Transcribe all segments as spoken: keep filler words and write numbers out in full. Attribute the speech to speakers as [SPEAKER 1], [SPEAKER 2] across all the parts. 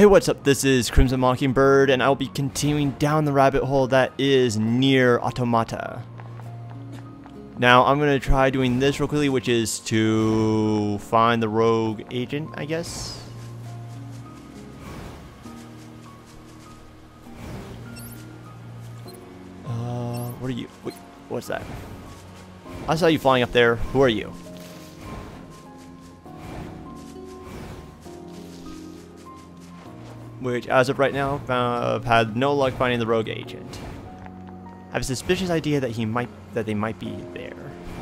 [SPEAKER 1] Hey, what's up? This is Crimson Mockingbird, and I'll be continuing down the rabbit hole that is NieR Automata. Now, I'm going to try doing this real quickly, which is to find the rogue agent, I guess. Uh, what are you? Wait, what's that? I saw you flying up there. Who are you? Which, as of right now, uh, I've had no luck finding the rogue agent. I have a suspicious idea that he might, that they might be there.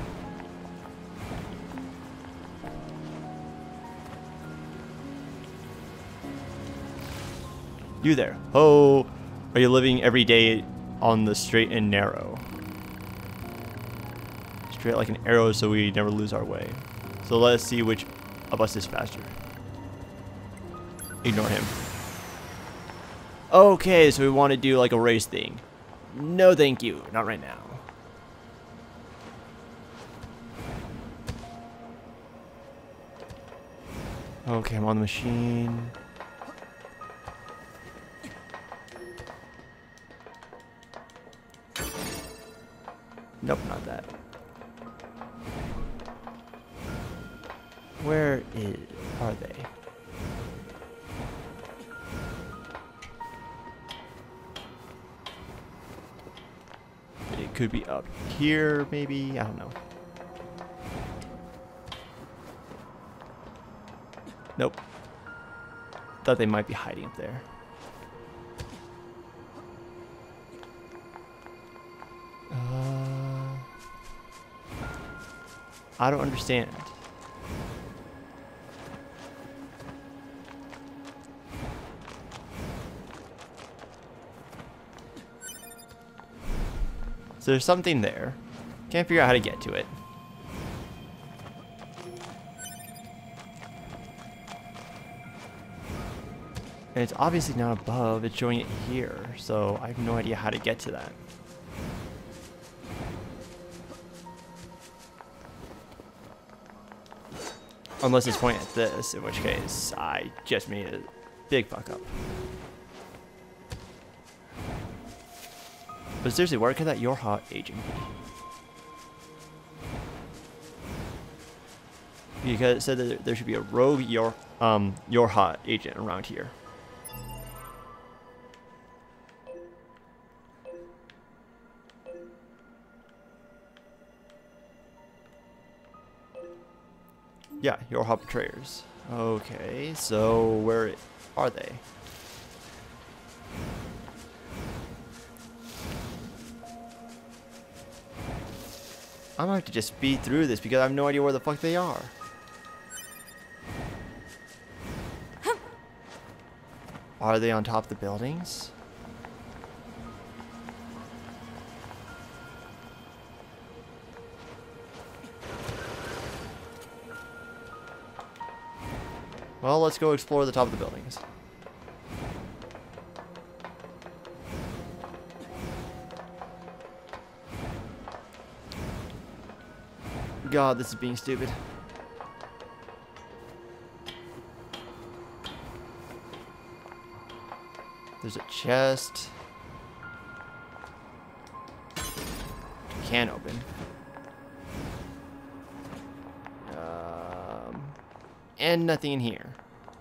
[SPEAKER 1] You there? Oh, are you living every day on the straight and narrow? Straight like an arrow, so we never lose our way. So let us see which of us is faster. Ignore him. Okay, so we want to do like a race thing. No thank you, not right now. Okay, I'm on the machine. Nope, not that. Where is, are they? It could be up here, maybe. I don't know. Nope. Thought they might be hiding up there. Uh, I don't understand. So there's something there. Can't figure out how to get to it. And it's obviously not above, it's showing it here, so I have no idea how to get to that. Unless it's pointing at this, in which case I just made a big fuck up. But seriously, where could that YoRHa agent be? Because it said that there should be a rogue Yor um, YoRHa agent around here. Yeah, YoRHa betrayers. Okay, so where are they? I'm gonna have to just speed through this because I have no idea where the fuck they are. Are they on top of the buildings? Well, let's go explore the top of the buildings. God, this is being stupid. There's a chest. Can open. Um, and nothing in here.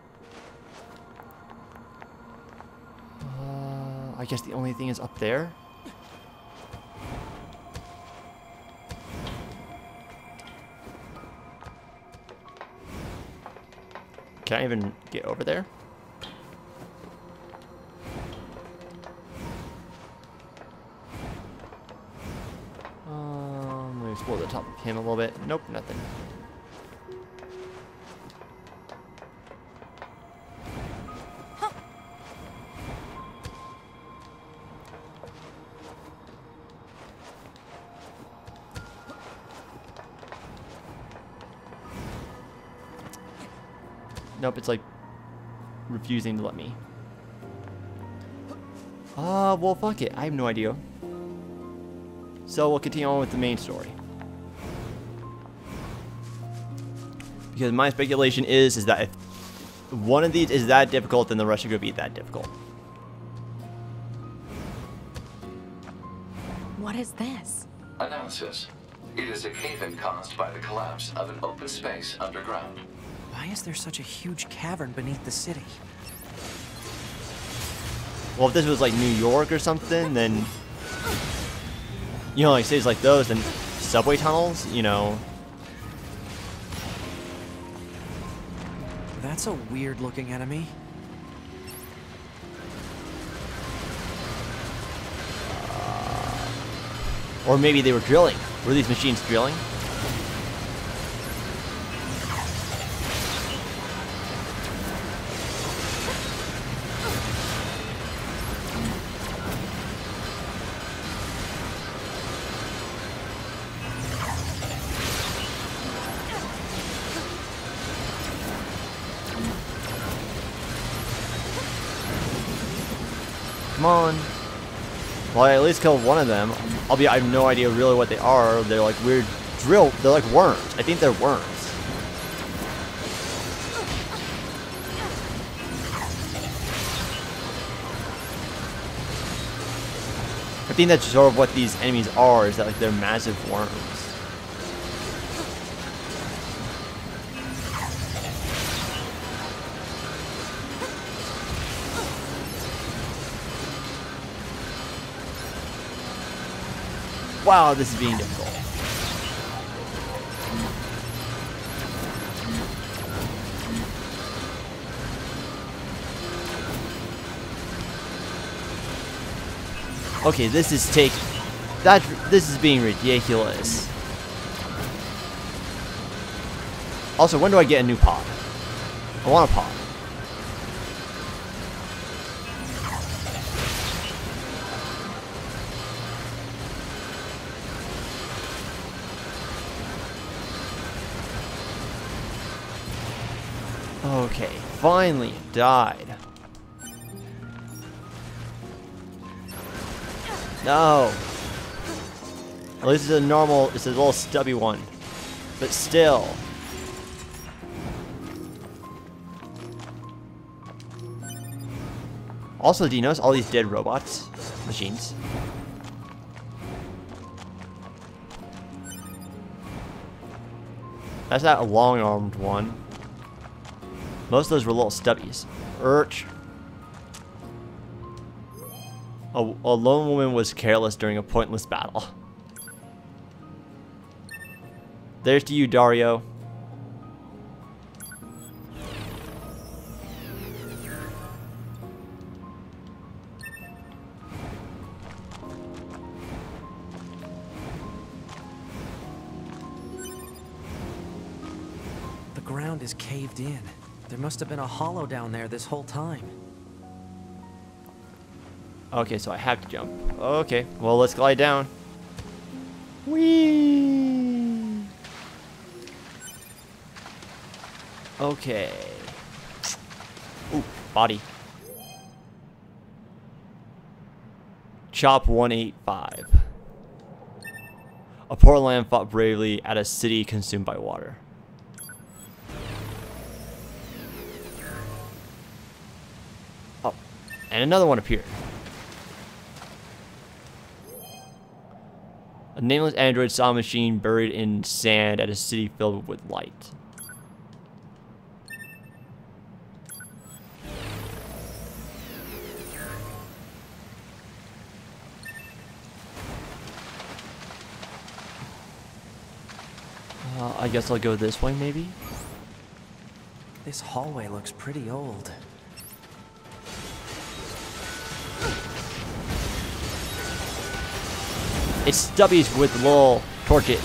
[SPEAKER 1] Uh, I guess the only thing is up there. Can I even get over there? Um, let me explore the top of him a little bit. Nope, nothing. Nope, it's like refusing to let me. Ah, uh, well, fuck it. I have no idea. So we'll continue on with the main story. Because my speculation is, is that if one of these is that difficult, then the rest are going to be that difficult.
[SPEAKER 2] What is this?
[SPEAKER 3] Analysis. It is a cave-in caused by the collapse of an open space underground.
[SPEAKER 4] Why is there such a huge cavern beneath the city?
[SPEAKER 1] Well, if this was like New York or something, then, you know, like cities like those, then subway tunnels, you know.
[SPEAKER 4] That's a weird looking enemy.
[SPEAKER 1] Or maybe they were drilling. Were these machines drilling? Come on. Well, I at least killed one of them. I'll be, I have no idea really what they are. They're like weird drill, they're like worms. I think they're worms. I think that's sort of what these enemies are, is that like they're massive worms. Wow, this is being difficult. Okay, this is take that this is being ridiculous. Also, when do I get a new pod? I want a pod. Okay, finally it died. No. At least it's a normal, it's a little stubby one. But still. Also, do you notice all these dead robots? Machines. That's that long-armed one. Most of those were little stubbies. Urch. A, a lone woman was careless during a pointless battle. There's to you, Dario.
[SPEAKER 4] The ground is caved in. There must have been a hollow down there this whole time.
[SPEAKER 1] Okay, so I have to jump. Okay, well, let's glide down. Whee! Okay. Ooh, body. Chop one eighty-five. A poor lamb fought bravely at a city consumed by water. Oh, and another one appeared. A nameless android saw a machine buried in sand at a city filled with light. Uh, I guess I'll go this way, maybe?
[SPEAKER 4] This hallway looks pretty old.
[SPEAKER 1] It's stubbies with little torches.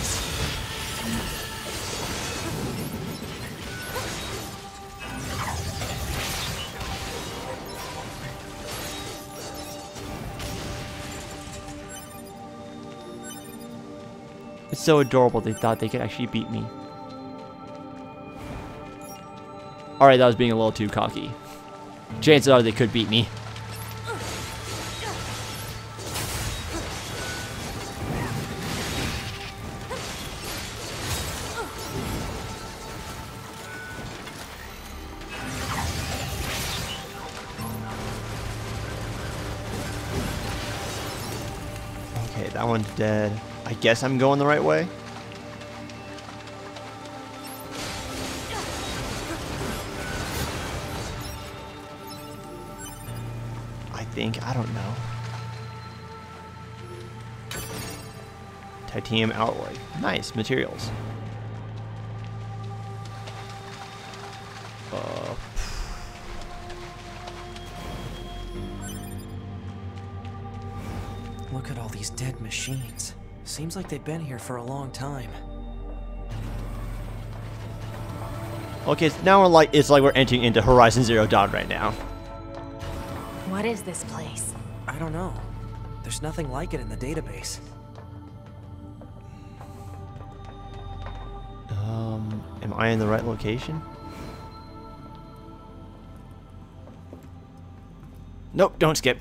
[SPEAKER 1] It's so adorable they thought they could actually beat me. Alright, that was being a little too cocky. Chances are they could beat me. that one's dead. I guess I'm going the right way. I think, I don't know. Titanium alloy. Nice materials. Uh,
[SPEAKER 4] Look at all these dead machines. Seems like they've been here for a long time.
[SPEAKER 1] okay, so now we're like it's like we're entering into Horizon Zero Dawn right now.
[SPEAKER 2] What is this place?
[SPEAKER 4] I don't know. There's nothing like it in the database.
[SPEAKER 1] Um, am I in the right location? Nope, don't skip.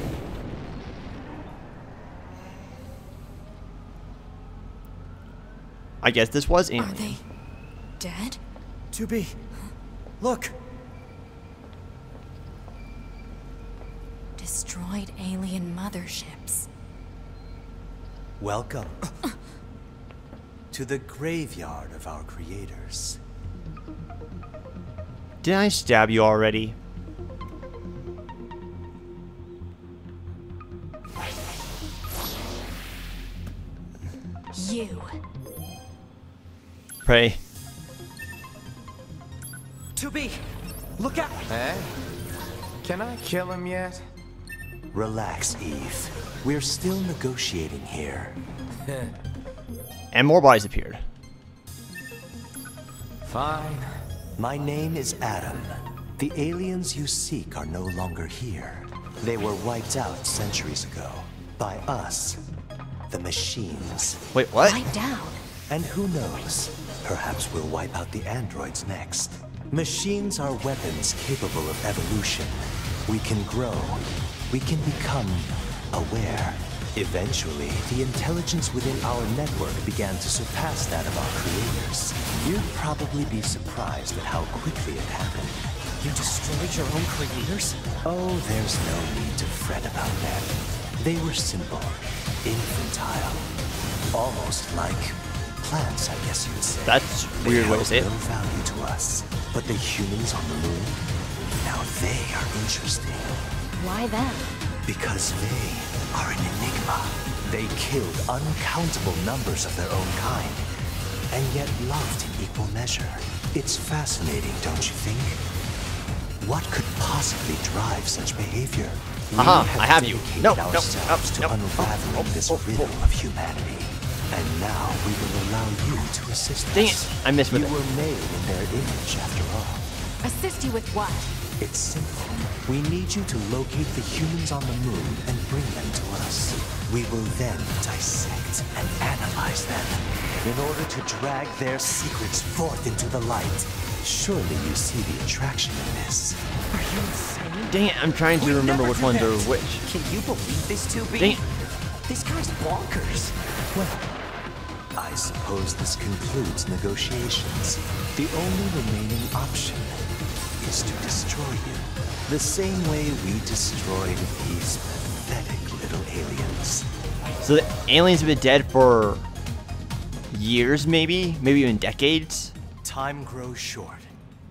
[SPEAKER 1] I guess this was alien.
[SPEAKER 2] Are they dead?
[SPEAKER 4] two B, look!
[SPEAKER 2] Destroyed alien motherships.
[SPEAKER 5] Welcome to the graveyard of our creators.
[SPEAKER 1] Did I stab you already?
[SPEAKER 2] You.
[SPEAKER 1] Pray.
[SPEAKER 4] two B, look out!
[SPEAKER 6] Eh? Can I kill him yet?
[SPEAKER 5] Relax, Eve. We're still negotiating here.
[SPEAKER 1] And more bodies appeared.
[SPEAKER 6] Fine.
[SPEAKER 5] My name is Adam. The aliens you seek are no longer here. They were wiped out centuries ago. By us. The machines.
[SPEAKER 1] Wait, what?
[SPEAKER 2] Wiped out.
[SPEAKER 5] And who knows? Perhaps we'll wipe out the androids next. Machines are weapons capable of evolution. We can grow. We can become aware. Eventually, the intelligence within our network began to surpass that of our creators. You'd probably be surprised at how quickly it happened.
[SPEAKER 4] You destroyed your own creators?
[SPEAKER 5] Oh, there's no need to fret about them. They were simple, infantile, almost like plants, I guess you'd say.
[SPEAKER 1] That's
[SPEAKER 5] They
[SPEAKER 1] weird way to
[SPEAKER 5] held
[SPEAKER 1] say it.
[SPEAKER 5] no value to us, but the humans on the moon, now they are interesting.
[SPEAKER 2] Why them?
[SPEAKER 5] Because they are an enigma. They killed uncountable numbers of their own kind, and yet loved in equal measure. It's fascinating, don't you think? What could possibly drive such behavior?
[SPEAKER 1] Aha,
[SPEAKER 5] We
[SPEAKER 1] I have you.
[SPEAKER 5] dedicated
[SPEAKER 1] No, no,
[SPEAKER 5] ourselves
[SPEAKER 1] no,
[SPEAKER 5] to
[SPEAKER 1] no.
[SPEAKER 5] unraveling
[SPEAKER 1] Oh,
[SPEAKER 5] this
[SPEAKER 1] oh, oh,
[SPEAKER 5] riddle
[SPEAKER 1] oh.
[SPEAKER 5] of humanity. And now we will allow you to assist
[SPEAKER 1] Dang
[SPEAKER 5] us.
[SPEAKER 1] it, I missed with
[SPEAKER 5] You
[SPEAKER 1] it.
[SPEAKER 5] were made in their image, after all.
[SPEAKER 2] Assist you with what?
[SPEAKER 5] It's simple. We need you to locate the humans on the moon and bring them to us. We will then dissect and analyze them in order to drag their secrets forth into the light. Surely you see the attraction in this.
[SPEAKER 4] Are you insane?
[SPEAKER 1] Dang it, I'm trying to
[SPEAKER 4] We'd
[SPEAKER 1] remember
[SPEAKER 4] never
[SPEAKER 1] which
[SPEAKER 4] do
[SPEAKER 1] ones
[SPEAKER 4] that.
[SPEAKER 1] are which.
[SPEAKER 4] Can you believe this, two B?
[SPEAKER 1] Dang it.
[SPEAKER 4] This guy's bonkers.
[SPEAKER 5] Well, I suppose this concludes negotiations. The only remaining option is to destroy you. The same way we destroyed these pathetic little aliens.
[SPEAKER 1] So the aliens have been dead for years, maybe? Maybe even decades?
[SPEAKER 5] Time grows short.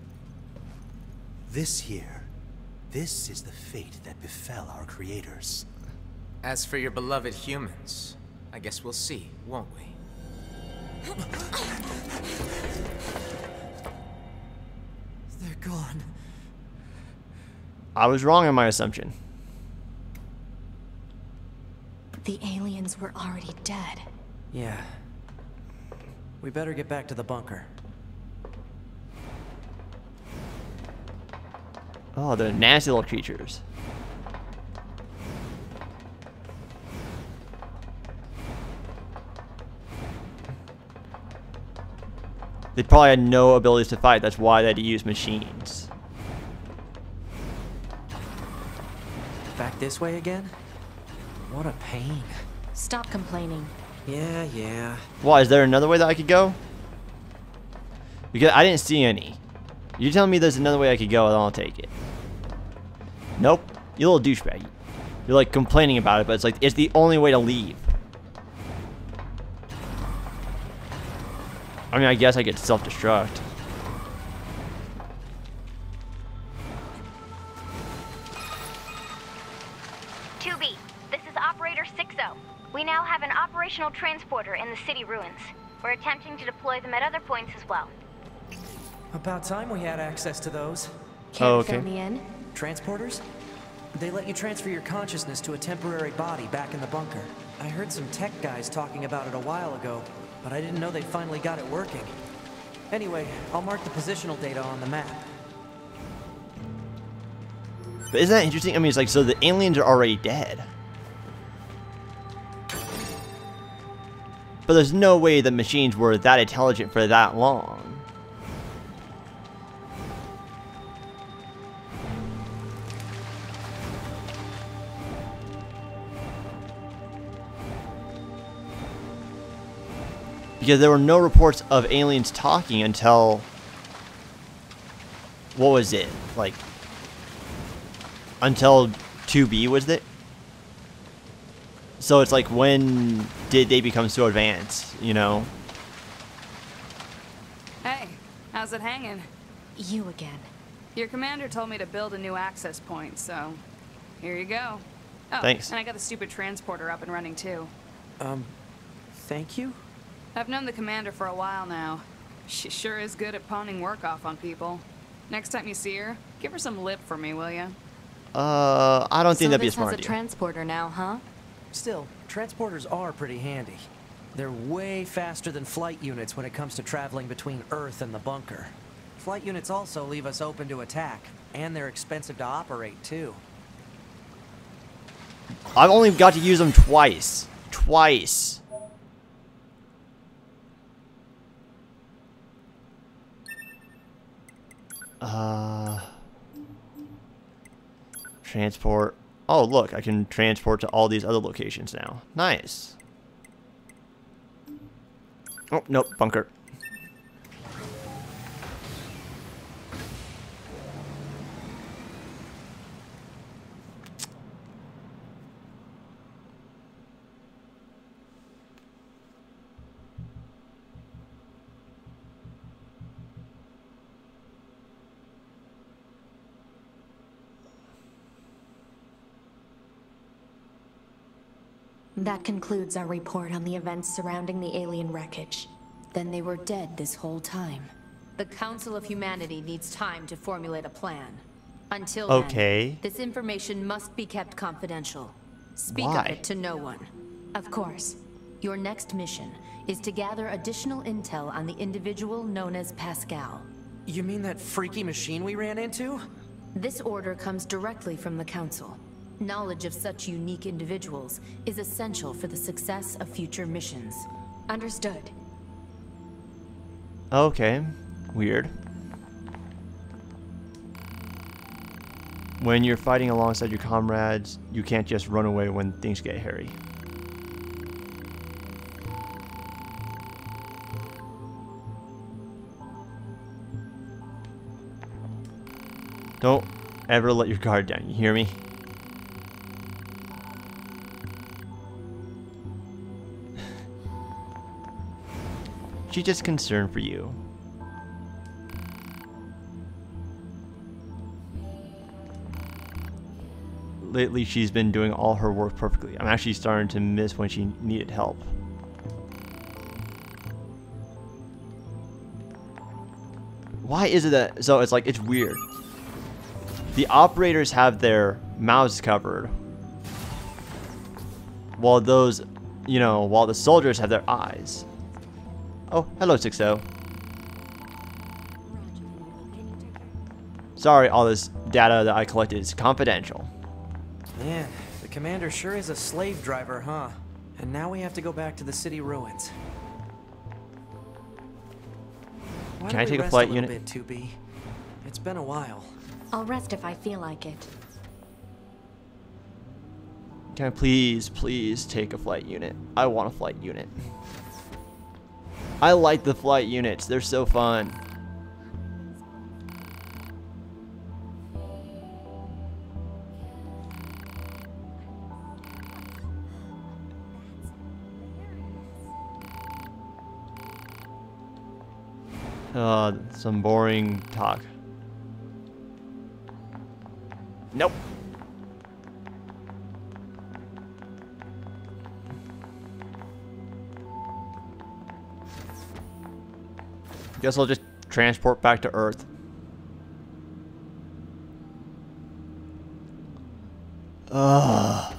[SPEAKER 5] This year, this is the fate that befell our creators.
[SPEAKER 6] As for your beloved humans, I guess we'll see, won't we?
[SPEAKER 4] They're gone.
[SPEAKER 1] I was wrong in my assumption.
[SPEAKER 2] The aliens were already dead.
[SPEAKER 4] Yeah. We better get back to the bunker.
[SPEAKER 1] Oh, they're nasty little creatures. They probably had no abilities to fight. That's why they had to use machines.
[SPEAKER 4] Back this way again? What a pain.
[SPEAKER 2] Stop complaining.
[SPEAKER 4] Yeah, yeah.
[SPEAKER 1] Why, is there another way that I could go? Because I didn't see any. You're telling me there's another way I could go, and I'll take it. Nope. You little douchebag. You're like complaining about it, but it's like, it's the only way to leave. I mean, I guess I get to self-destruct.
[SPEAKER 7] two B, this is Operator six oh. We now have an operational transporter in the city ruins. We're attempting to deploy them at other points as well.
[SPEAKER 4] About time we had access to those.
[SPEAKER 2] Can
[SPEAKER 1] Oh,
[SPEAKER 2] you
[SPEAKER 1] okay.
[SPEAKER 2] fill me in?
[SPEAKER 4] Transporters? They let you transfer your consciousness to a temporary body back in the bunker. I heard some tech guys talking about it a while ago, but I didn't know they finally got it working. Anyway, I'll mark the positional data on the map.
[SPEAKER 1] But isn't that interesting? I mean, it's like, so the aliens are already dead. But there's no way the machines were that intelligent for that long. Because there were no reports of aliens talking until, what was it, like, until two B was it? So it's like, when did they become so advanced, you know?
[SPEAKER 8] Hey, how's it hanging?
[SPEAKER 2] You again.
[SPEAKER 8] Your commander told me to build a new access point, so here you go. Oh,
[SPEAKER 1] Thanks.
[SPEAKER 8] and I got the stupid transporter up and running too.
[SPEAKER 4] Um, thank you?
[SPEAKER 8] I've known the commander for a while now. She sure is good at pawning work off on people. Next time you see her, give her some lip for me, will ya?
[SPEAKER 1] Uh, I don't think
[SPEAKER 2] So
[SPEAKER 1] that'd be a
[SPEAKER 2] this
[SPEAKER 1] smart
[SPEAKER 2] has a
[SPEAKER 1] idea.
[SPEAKER 2] transporter now, huh?
[SPEAKER 4] Still, transporters are pretty handy. They're way faster than flight units when it comes to traveling between Earth and the bunker. Flight units also leave us open to attack, and they're expensive to operate too.
[SPEAKER 1] I've only got to use them twice. Twice. Uh, transport. Oh, look, I can transport to all these other locations now. Nice. Oh, nope, bunker.
[SPEAKER 2] That concludes our report on the events surrounding the alien wreckage. Then they were dead this whole time. The Council of Humanity needs time to formulate a plan. Until
[SPEAKER 1] Okay.
[SPEAKER 2] then, this information must be kept confidential. Speak
[SPEAKER 1] Why?
[SPEAKER 2] of it to no one. Of course. Your next mission is to gather additional intel on the individual known as Pascal.
[SPEAKER 4] You mean that freaky machine we ran into?
[SPEAKER 2] This order comes directly from the Council. Knowledge of such unique individuals is essential for the success of future missions. Understood.
[SPEAKER 1] Okay. Weird. When you're fighting alongside your comrades, you can't just run away when things get hairy. Don't ever let your guard down, you hear me? She's just concerned for you. Lately, she's been doing all her work perfectly. I'm actually starting to miss when she needed help. Why is it that... So, it's like, it's weird. The operators have their mouths covered, while those, you know, while the soldiers have their eyes. Oh, hello, six oh. Sorry, all this data that I collected is confidential.
[SPEAKER 4] Man, the commander sure is a slave driver, huh? And now we have to go back to the city ruins. Why
[SPEAKER 1] Can
[SPEAKER 4] don't
[SPEAKER 1] I
[SPEAKER 4] we
[SPEAKER 1] take a
[SPEAKER 4] rest
[SPEAKER 1] flight
[SPEAKER 4] little
[SPEAKER 1] unit?
[SPEAKER 4] bit, two B? It's been a while.
[SPEAKER 2] I'll rest if I feel like it.
[SPEAKER 1] Can I please, please take a flight unit? I want a flight unit. I like the flight units. They're so fun. Uh, some boring talk. Nope. Guess I'll just transport back to Earth. Ugh.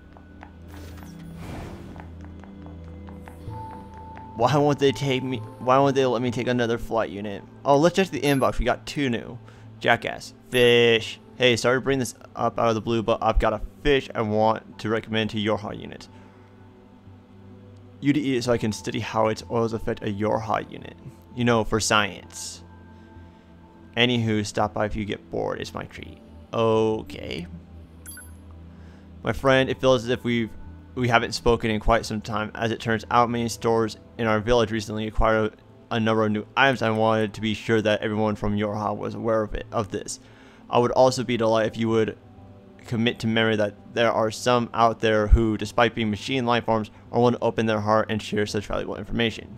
[SPEAKER 1] Why won't they take me? Why won't they let me take another flight unit? Oh, let's check the inbox. We got two new. Jackass. Fish. Hey, sorry to bring this up out of the blue, but I've got a fish I want to recommend to YoRHa units. You to eat it so I can study how its oils affect a YoRHa unit. You know, for science. Anywho, stop by if you get bored. It's my treat. Okay. My friend, it feels as if we've we haven't spoken in quite some time. As it turns out, many stores in our village recently acquired a number of new items. I wanted to be sure that everyone from YoRHa was aware of it of this. I would also be delighted if you would commit to memory that there are some out there who, despite being machine life forms, are willing to open their heart and share such valuable information.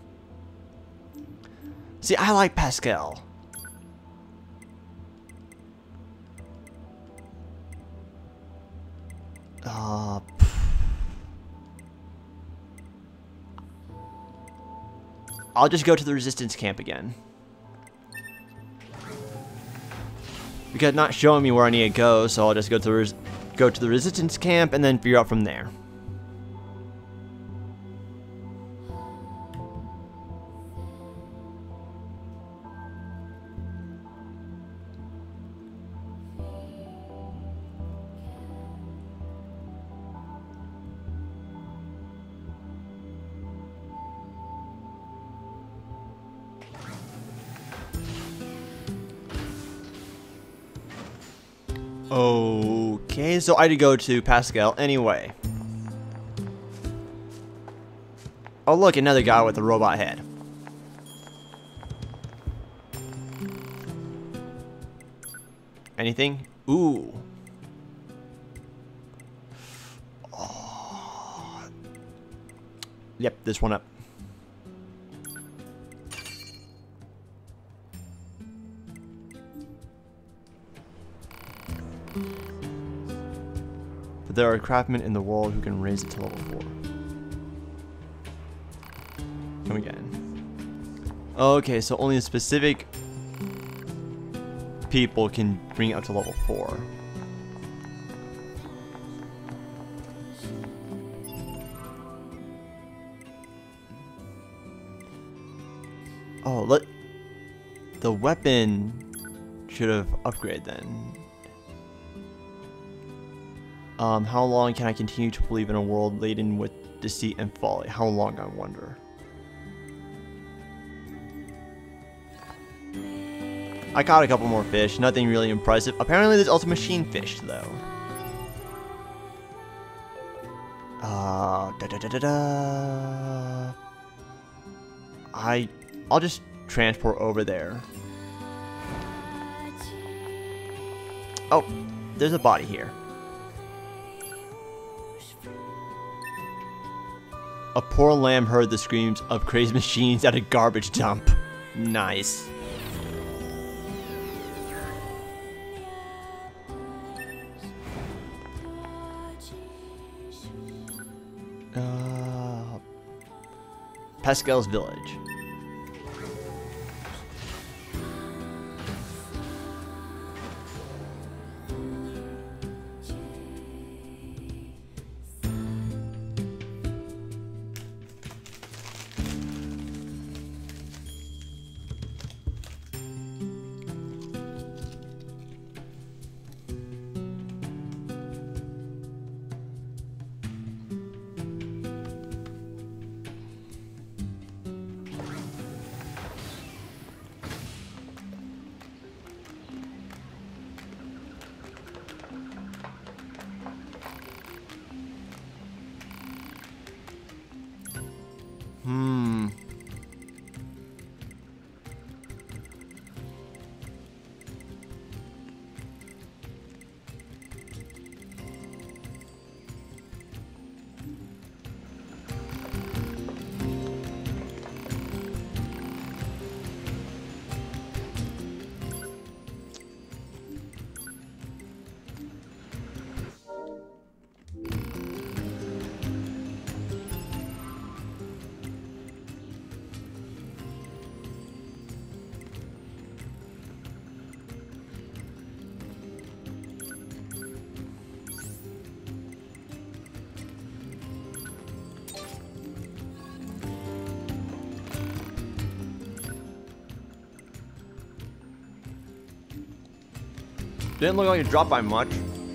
[SPEAKER 1] See, I like Pascal. Uh, I'll just go to the resistance camp again. Because it's not showing me where I need to go, so I'll just go to the res go to the resistance camp and then figure out from there. Okay, so I had to go to Pascal anyway. Oh look, another guy with a robot head. Anything? Ooh. Oh. Yep, this one up. There are craftsmen in the world who can raise it to level four. Come again. Okay, so only specific people can bring it up to level four. Oh, let the weapon should have upgraded then. Um, how long can I continue to believe in a world laden with deceit and folly? How long, I wonder. I caught a couple more fish, nothing really impressive. Apparently there's also machine fish, though. Uh, da da da da da. I, I'll just transport over there. Oh, there's a body here. A poor lamb heard the screams of crazed machines at a garbage dump. Nice. Uh, Pascal's village. Hmm. Didn't look like it dropped by much.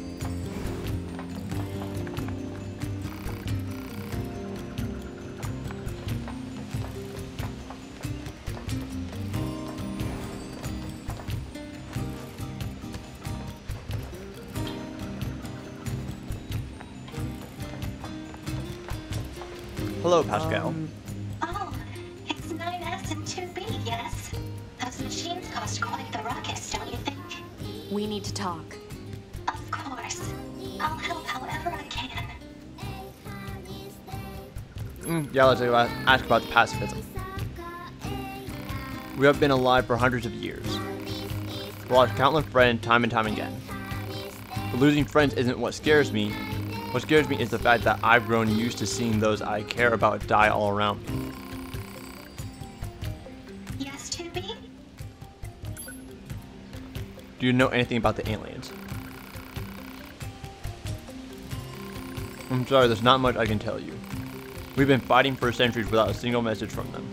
[SPEAKER 1] Hello, Pascal.
[SPEAKER 4] Um,
[SPEAKER 7] Oh, it's nine S and two B, yes? Those machines cost quite the ruckus, don't you think?
[SPEAKER 2] We need to talk.
[SPEAKER 7] Of course. I'll help however I can.
[SPEAKER 1] Mm, yeah, let's about, ask about the pacifism. We have been alive for hundreds of years. We lost countless friends time and time again. But losing friends isn't what scares me. What scares me is the fact that I've grown used to seeing those I care about die all around me.
[SPEAKER 7] Yes, two B?
[SPEAKER 1] Do you know anything about the aliens? I'm sorry, there's not much I can tell you. We've been fighting for centuries without a single message from them.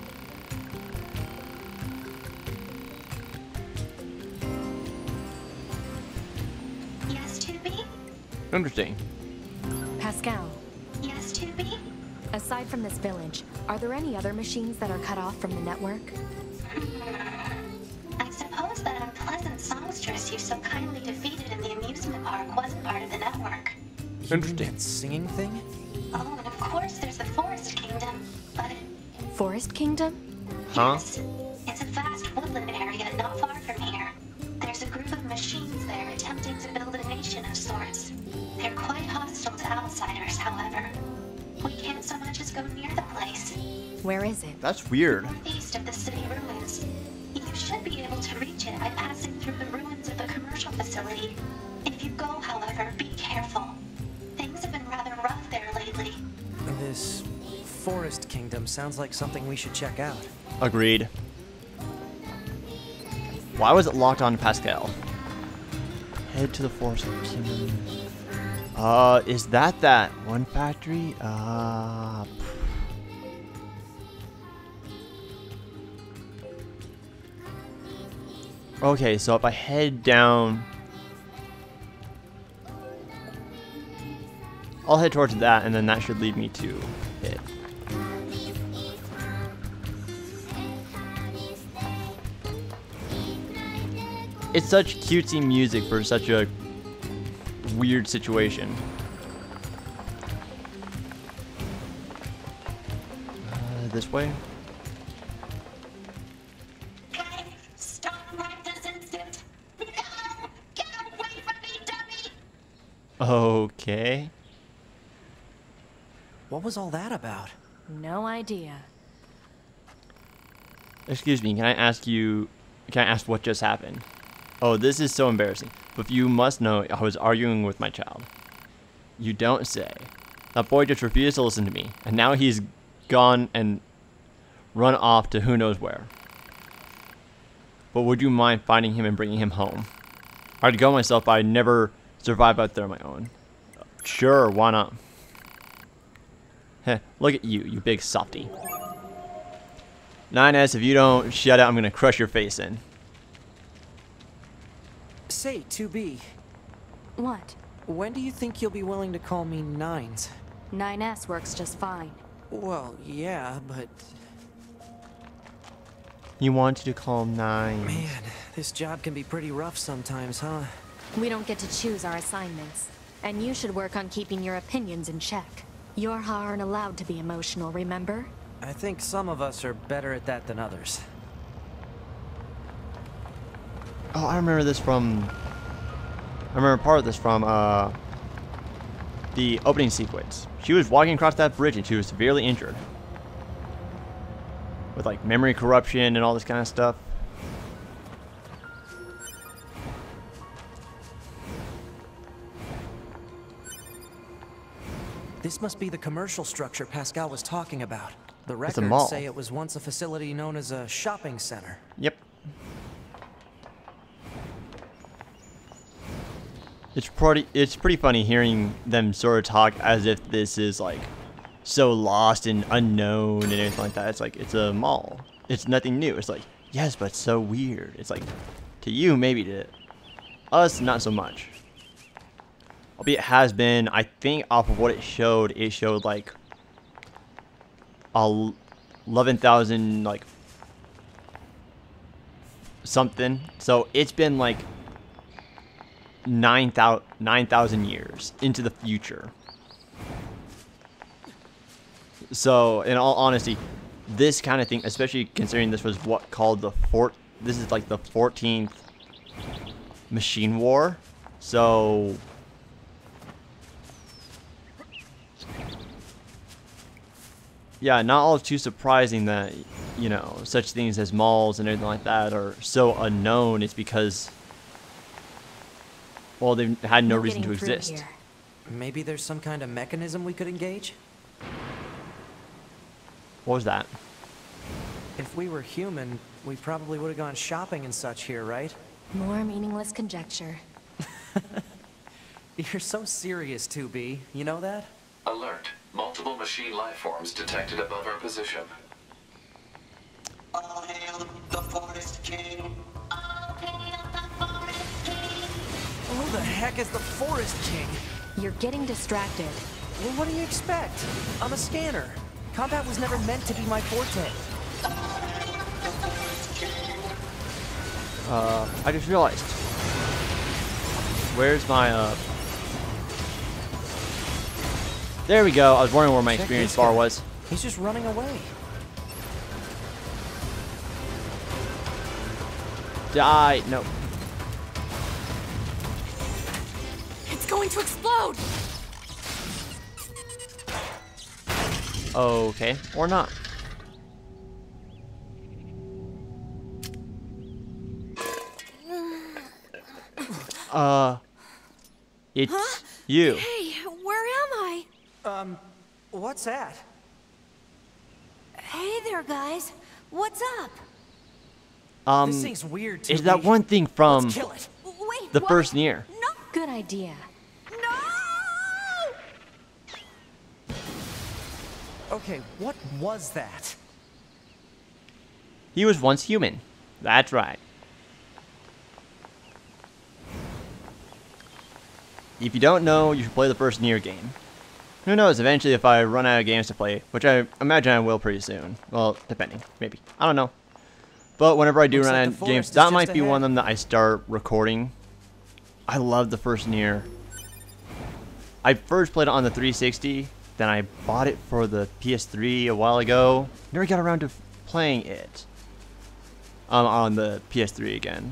[SPEAKER 7] Yes, two B?
[SPEAKER 1] Interesting.
[SPEAKER 2] Pascal,
[SPEAKER 7] Yes, two B?
[SPEAKER 2] aside from this village, are there any other machines that are cut off from the network?
[SPEAKER 7] I suppose that unpleasant songstress you so kindly defeated in the amusement park wasn't part of the network.
[SPEAKER 1] Interesting.
[SPEAKER 4] that singing thing?
[SPEAKER 7] Oh, and of course there's the Forest Kingdom, but
[SPEAKER 2] Forest Kingdom?
[SPEAKER 1] Huh?
[SPEAKER 7] yes, it's a vast woodland area not far from here. There's a group of machines there attempting to build a nation of sorts. They're quite hostile to outsiders, however. We can't so much as go near the place.
[SPEAKER 2] Where is it?
[SPEAKER 1] That's weird.
[SPEAKER 7] Northeast of the city ruins. You should be able to reach it by passing through the ruins of the commercial facility. If you go, however, be careful. Things have been rather rough there lately.
[SPEAKER 4] This Forest Kingdom sounds like something we should check out.
[SPEAKER 1] Agreed. Why was it locked on Pascal? Head to the Forest Kingdom. Uh, is that that one factory? Uh... Okay, so if I head down... I'll head towards that, and then that should lead me to it. It's such cutesy music for such a weird situation. Uh, this way?
[SPEAKER 7] Guys, stop right this instant. No! Get away from me, dummy!
[SPEAKER 1] Okay.
[SPEAKER 4] What was all that about?
[SPEAKER 2] No idea.
[SPEAKER 1] Excuse me, can I ask you... Can I ask what just happened? Oh, this is so embarrassing. But you must know I was arguing with my child. You don't say. That boy just refused to listen to me. And now he's gone and run off to who knows where. But would you mind finding him and bringing him home? I'd go myself, but I'd never survive out there on my own. Sure, why not? Heh, look at you, you big softy. nine S, if you don't shut up, I'm gonna crush your face in.
[SPEAKER 4] Say, two B,
[SPEAKER 2] What?
[SPEAKER 4] when do you think you'll be willing to call me Nines?
[SPEAKER 2] nine S works just fine.
[SPEAKER 4] Well, yeah, but
[SPEAKER 1] You wanted to call nine.
[SPEAKER 4] man, this job can be pretty rough sometimes, huh?
[SPEAKER 2] We don't get to choose our assignments. And you should work on keeping your opinions in check. YoRHa aren't allowed to be emotional, remember?
[SPEAKER 4] I think some of us are better at that than others.
[SPEAKER 1] Oh, I remember this from... I remember part of this from, uh... the opening sequence. She was walking across that bridge and she was severely injured. With, like, memory corruption and all this kind of stuff.
[SPEAKER 4] This must be the commercial structure Pascal was talking about. The
[SPEAKER 1] It's a
[SPEAKER 4] records
[SPEAKER 1] mall.
[SPEAKER 4] say it was once a facility known as a shopping center.
[SPEAKER 1] Yep. It's pretty, it's pretty funny hearing them sort of talk as if this is, like, so lost and unknown and everything like that. It's like, it's a mall. It's nothing new. It's like, yes, but it's so weird. It's like, to you, maybe to us, not so much. Albeit it has been, I think off of what it showed, it showed like eleven thousand like something. So it's been like nine thousand years into the future. So in all honesty, this kind of thing, especially considering this was what called the fort, this is like the fourteenth machine war. So yeah, not all too surprising that, you know, such things as malls and everything like that are so unknown. It's because, well, they've had no
[SPEAKER 2] We're
[SPEAKER 1] reason to
[SPEAKER 2] getting through
[SPEAKER 1] exist.
[SPEAKER 2] here.
[SPEAKER 4] Maybe there's some kind of mechanism we could engage?
[SPEAKER 1] What was that?
[SPEAKER 4] If we were human, we probably would have gone shopping and such here, right?
[SPEAKER 2] More meaningless conjecture.
[SPEAKER 4] You're so serious, two B. You know that?
[SPEAKER 3] Alert. Multiple machine life forms detected above our position.
[SPEAKER 9] All hail the Forest King.
[SPEAKER 7] All hail the Forest King.
[SPEAKER 4] Who the heck is the Forest King?
[SPEAKER 2] You're getting distracted.
[SPEAKER 4] Well, what do you expect? I'm a scanner. Combat was never meant to be my forte.
[SPEAKER 1] Uh, I just realized. Where's my, uh... There we go. I was wondering where my
[SPEAKER 4] Check
[SPEAKER 1] experience
[SPEAKER 4] this
[SPEAKER 1] bar
[SPEAKER 4] guy.
[SPEAKER 1] was.
[SPEAKER 4] He's just running away.
[SPEAKER 1] Die. No.
[SPEAKER 8] It's going to explode!
[SPEAKER 1] Okay. Or not. Uh... It's
[SPEAKER 8] Huh?
[SPEAKER 1] you.
[SPEAKER 8] Hey, where am I?
[SPEAKER 4] Um, what's that?
[SPEAKER 2] Hey there, guys. What's up?
[SPEAKER 1] Um,
[SPEAKER 4] This thing's weird to
[SPEAKER 1] is that
[SPEAKER 4] me.
[SPEAKER 1] one thing from
[SPEAKER 4] Let's kill it.
[SPEAKER 2] Wait,
[SPEAKER 1] the
[SPEAKER 2] what?
[SPEAKER 1] first NieR?
[SPEAKER 2] No. Good idea.
[SPEAKER 8] No!
[SPEAKER 4] Okay, what was that?
[SPEAKER 1] He was once human. That's right. If you don't know, you should play the first NieR game. Who knows, eventually if I run out of games to play, which I imagine I will pretty soon. Well, depending, maybe. I don't know. But whenever I do
[SPEAKER 4] Looks
[SPEAKER 1] run
[SPEAKER 4] like
[SPEAKER 1] out
[SPEAKER 4] the
[SPEAKER 1] of
[SPEAKER 4] forest
[SPEAKER 1] games,
[SPEAKER 4] is
[SPEAKER 1] that
[SPEAKER 4] just
[SPEAKER 1] might be
[SPEAKER 4] ahead.
[SPEAKER 1] one of them that I start recording. I love the first NieR. I first played it on the three sixty, then I bought it for the P S three a while ago. Never got around to playing it. Um, on the P S three again.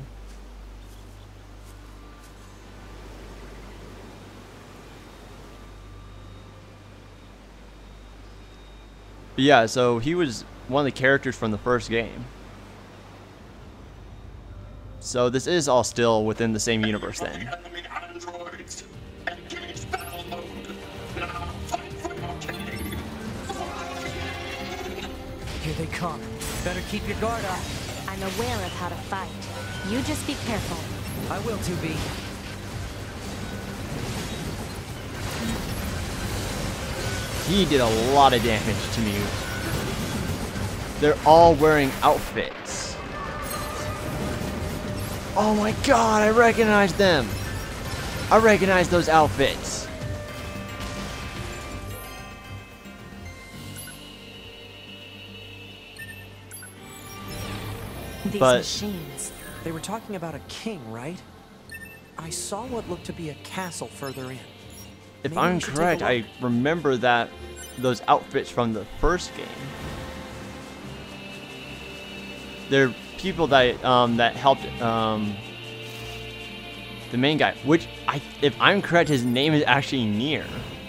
[SPEAKER 1] But yeah, so he was one of the characters from the first game. So this is all still within the same universe then.
[SPEAKER 9] Enemy androids. Engage battle mode. Now fight for your king.
[SPEAKER 4] Here they come. Better keep your guard up.
[SPEAKER 2] I'm aware of how to fight. You just be careful.
[SPEAKER 4] I will, two B.
[SPEAKER 1] He did a lot of damage to me. They're all wearing outfits. Oh my god, I recognize them. I recognize those outfits.
[SPEAKER 2] These
[SPEAKER 1] But-
[SPEAKER 2] machines.
[SPEAKER 4] They were talking about a king, right? I saw what looked to be a castle further in.
[SPEAKER 1] If
[SPEAKER 4] Maybe
[SPEAKER 1] I'm
[SPEAKER 4] we should take a
[SPEAKER 1] correct,
[SPEAKER 4] look.
[SPEAKER 1] I remember that those outfits from the first game. They're people that um, that helped um, the main guy, which I, if I'm correct, his name is actually NieR.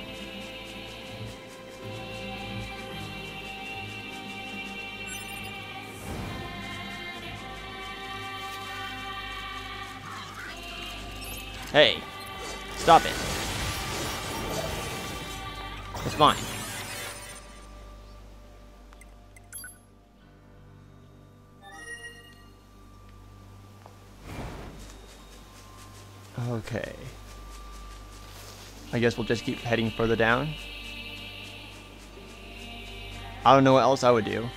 [SPEAKER 1] Hey, stop it. It's fine. Okay. I guess we'll just keep heading further down. I don't know what else I would do.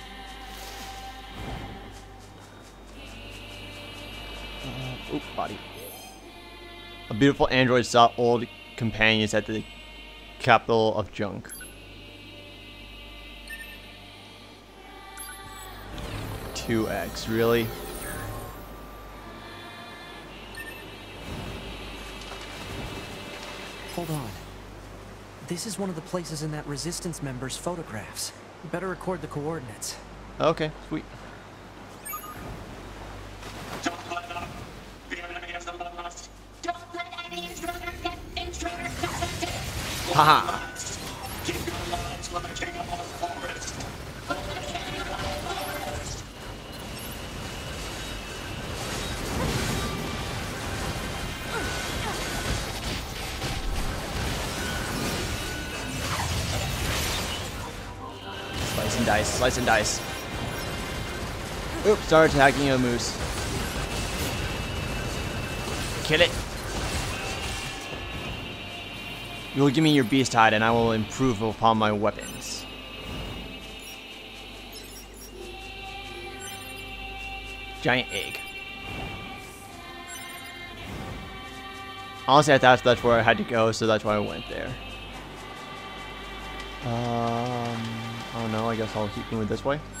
[SPEAKER 1] Uh, oop, body. A beautiful android sought old companions at the capital of junk. two X, really?
[SPEAKER 4] Hold on. This is one of the places in that resistance member's photographs. Better record the coordinates.
[SPEAKER 1] Okay, sweet.
[SPEAKER 9] Don't let up. The enemy is among us. Don't let any intruder get intruder detected.
[SPEAKER 1] Haha.
[SPEAKER 9] Keep your lives for the king of the forest. For the king of the forest.
[SPEAKER 1] Slice and dice, slice and dice. Oops, start attacking a moose. Kill it. You will give me your beast hide and I will improve upon my weapons. Giant egg. Honestly, I thought that's where I had to go, so that's why I went there. Um, I don't know, I guess I'll keep moving this way.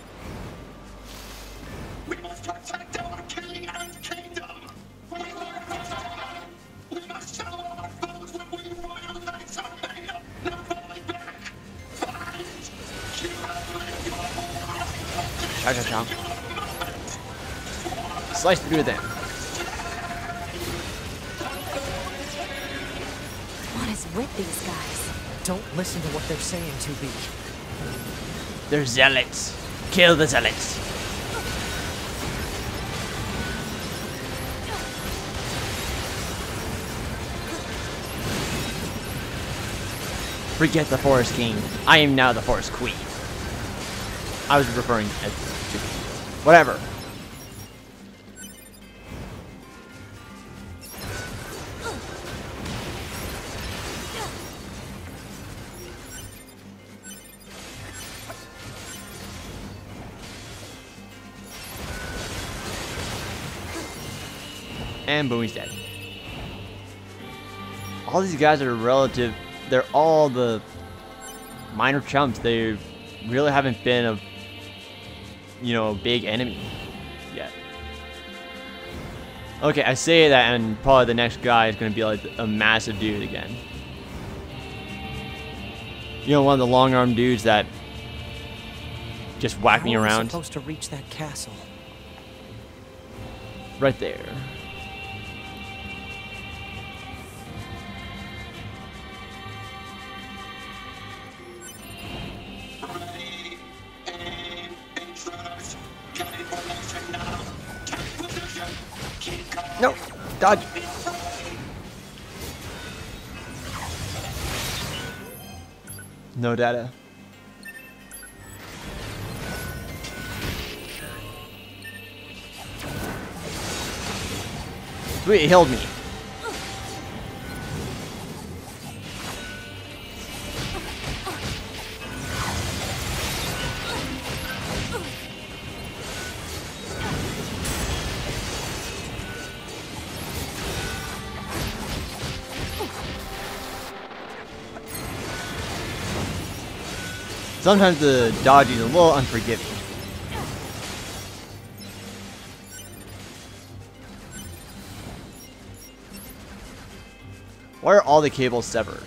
[SPEAKER 9] We must protect our king and kingdom. We must, we must show our foes what we royal knights are made of. No falling back. Fight. You have lived your whole life.
[SPEAKER 1] Chow, chow, chow. Slice through them.
[SPEAKER 2] What is with these guys?
[SPEAKER 4] Don't listen to what they're saying, two B.
[SPEAKER 1] They're zealots. Kill the zealots. Forget the Forest King. I am now the Forest Queen. I was referring to whatever. And boom, he's dead. All these guys are relative. They're all the minor chumps. They really haven't been a, you know, a big enemy yet. Okay, I say that, and probably the next guy is going to be like a massive dude again. You know, one of the long-armed dudes that just whack me
[SPEAKER 4] How are we
[SPEAKER 1] around.
[SPEAKER 4] supposed to reach that castle?
[SPEAKER 1] Right there.
[SPEAKER 9] Ready, aim, intruders. Get information now. Take position. Keep going.
[SPEAKER 1] No, dodge.
[SPEAKER 9] Be afraid.
[SPEAKER 1] No data. Sweet, it healed me. Sometimes the dodging is a little unforgiving. Why are all the cables severed?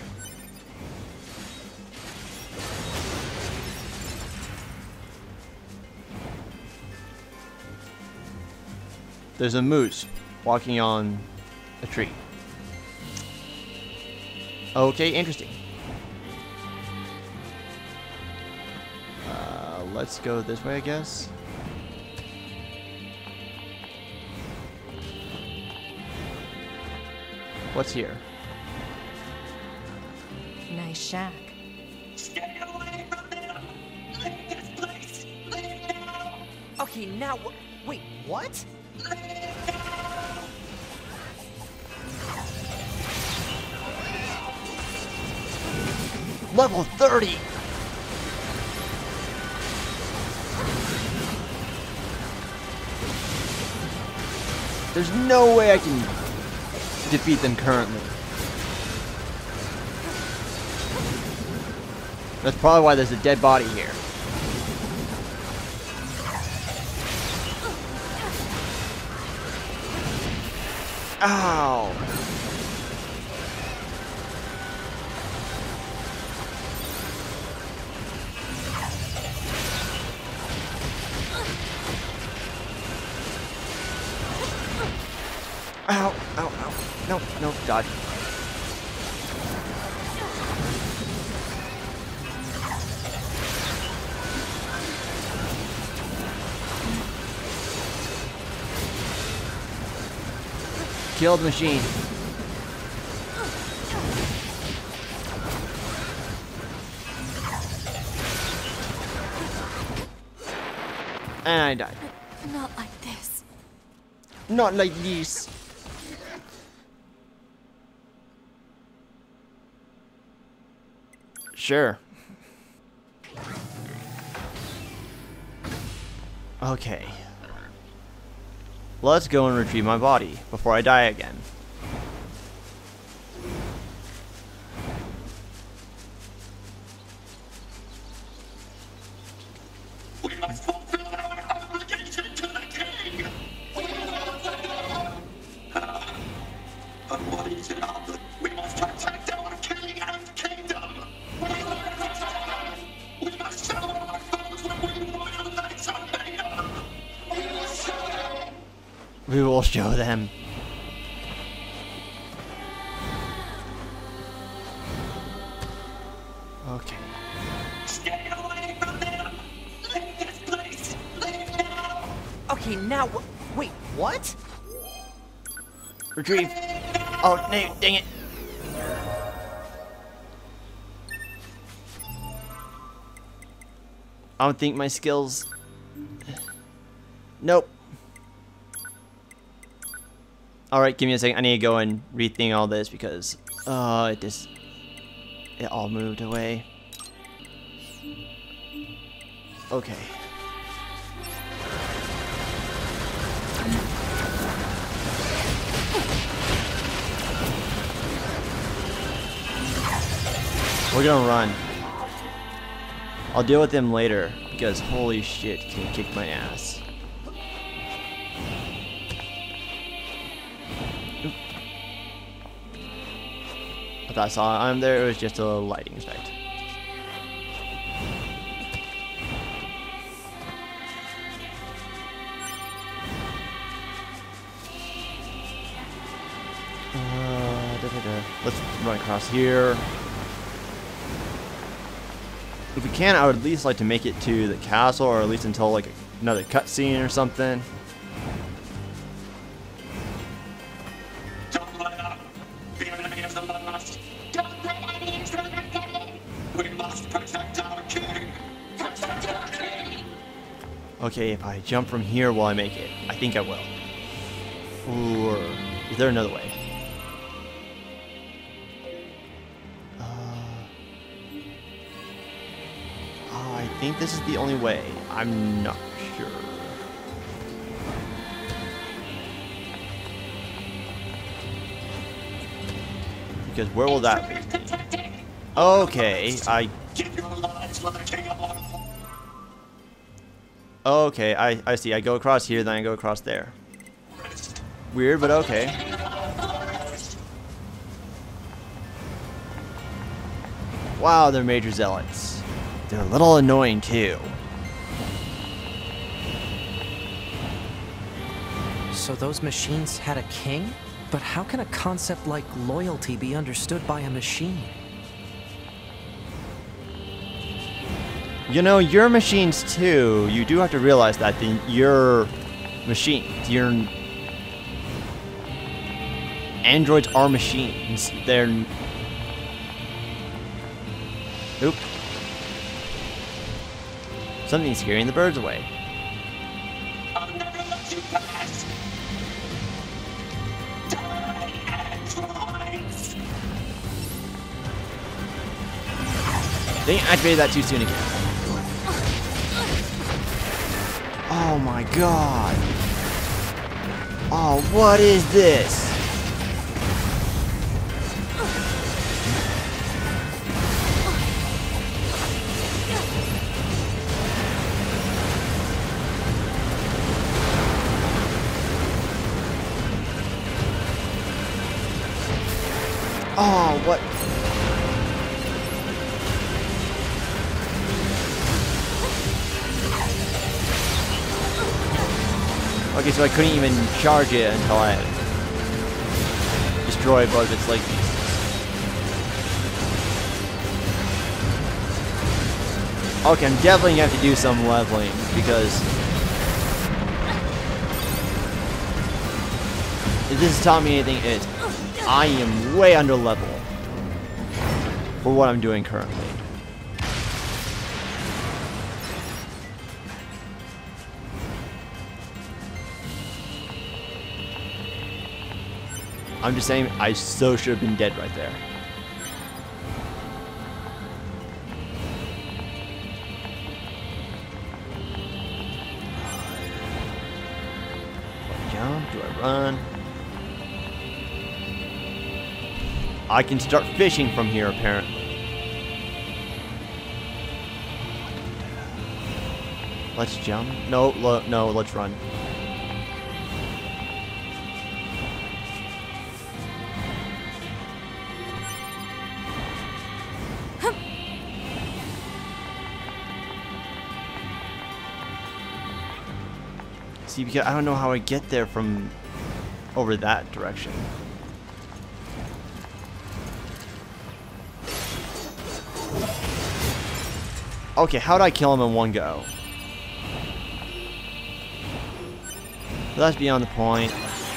[SPEAKER 1] There's a moose walking on a tree. Okay, interesting. Uh, let's go this way, I guess. What's here?
[SPEAKER 2] Nice shack.
[SPEAKER 9] Stay away from them. Leave this place. Leave now.
[SPEAKER 4] Okay, now what? Wait, what?
[SPEAKER 1] Level thirty! There's no way I can defeat them currently. That's probably why there's a dead body here. Ow! Ow, ow, ow. No, no, dodge. Killed machine. And I died.
[SPEAKER 2] Not like this.
[SPEAKER 1] Not like this. Sure. Okay. Let's go and retrieve my body before I die again.
[SPEAKER 9] We must fulfill our obligation to the king. But what is it all? We must protect our king and kingdom. We must show our foes what we royal knights are made of. We must show them.
[SPEAKER 1] We will show them. Okay.
[SPEAKER 9] Stay away from them. Leave this place. Leave now.
[SPEAKER 4] Okay, now wh- wait, what?
[SPEAKER 1] Retrieve. Oh, no, dang it. I don't think my skills... Nope. Alright, give me a second. I need to go and rethink all this because... Uh, it just... It all moved away. Okay. We're gonna run. I'll deal with them later because holy shit, can he kick my ass. Oop. I thought I saw him there, it was just a lighting effect. Uh, da, da, da. Let's run across here. If we can, I would at least like to make it to the castle, or at least until like another cutscene or something.
[SPEAKER 9] Don't let up. The enemy is among us. Don't let any intruder get in. We must protect our king. Protect our king.
[SPEAKER 1] Okay, if I jump from here, will I make it? I think I will. Or is there another way? I think this is the only way. I'm not sure. Because where will that lead me? Okay, I...
[SPEAKER 9] Give your lives for the king of all.
[SPEAKER 1] Okay, I, I see. I go across here, then I go across there. Weird, but okay. Wow, they're major zealots. They're a little annoying too.
[SPEAKER 4] So those machines had a king? But how can a concept like loyalty be understood by a machine?
[SPEAKER 1] You know, your machines too, you do have to realize that the, your machines, your androids are machines. They're... Oop. Something's scaring the birds away.
[SPEAKER 9] I'll never let you pass. Die, androids.
[SPEAKER 1] They activated that too soon again. Oh my god. Oh, what is this? Oh, what? Okay, so I couldn't even charge it until I destroyed both of its leg pieces. Okay, I'm definitely gonna have to do some leveling because if this has taught me anything, it's I am way under level for what I'm doing currently. I'm just saying, I so should have been dead right there. Do I jump? Do I run? I can start fishing from here, apparently. Let's jump. No, lo no, let's run. See, because I don't know how I get there from over that direction. Okay, how did I kill him in one go? So that's beyond the point.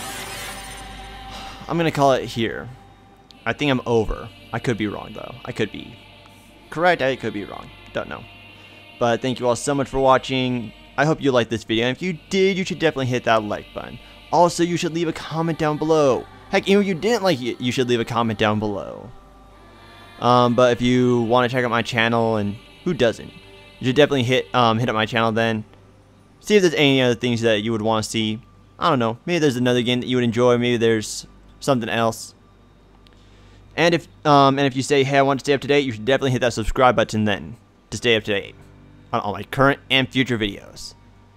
[SPEAKER 1] I'm gonna call it here. I think I'm over. I could be wrong though. I could be correct. I could be wrong. Don't know. But thank you all so much for watching. I hope you liked this video, and if you did, you should definitely hit that like button. Also, you should leave a comment down below. Heck, even if you didn't like it, you should leave a comment down below. Um, but if you want to check out my channel, and who doesn't, you should definitely hit um, hit up my channel then. See if there's any other things that you would want to see. I don't know. Maybe there's another game that you would enjoy. Maybe there's something else. And if um, and if you say, hey, I want to stay up to date, you should definitely hit that subscribe button then to stay up to date on all my current and future videos.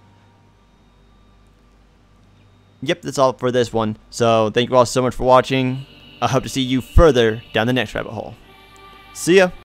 [SPEAKER 1] Yep, that's all for this one. So thank you all so much for watching. I hope to see you further down the next rabbit hole. See ya!